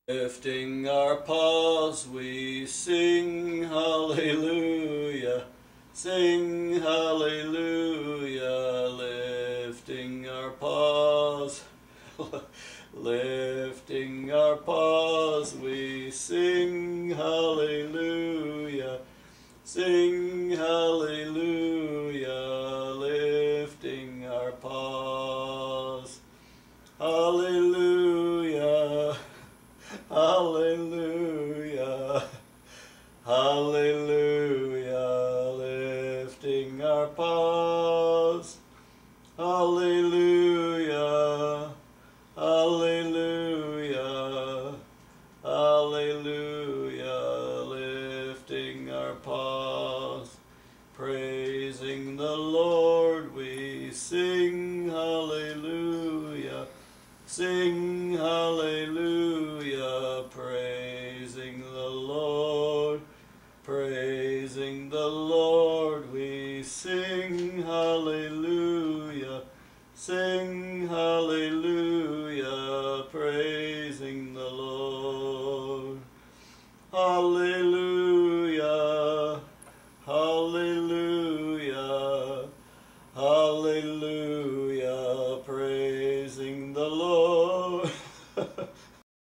Lifting our paws, we sing hallelujah, sing hallelujah, lifting our paws, lifting our paws, we sing hallelujah, sing hallelujah, lifting our paws, hallelujah. Hallelujah, hallelujah, lifting our paws. Hallelujah, hallelujah, hallelujah, lifting our paws. Praising the Lord, we sing hallelujah, sing hallelujah, praising the Lord, praising the Lord, we sing hallelujah, sing